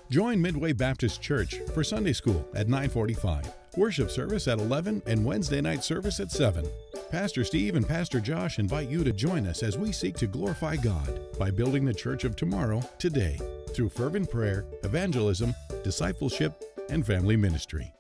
Join Midway Baptist Church for Sunday School at 9:45, worship service at 11, and Wednesday night service at 7. Pastor Steve and Pastor Josh invite you to join us as we seek to glorify God by building the church of tomorrow today through fervent prayer, evangelism, discipleship, and family ministry.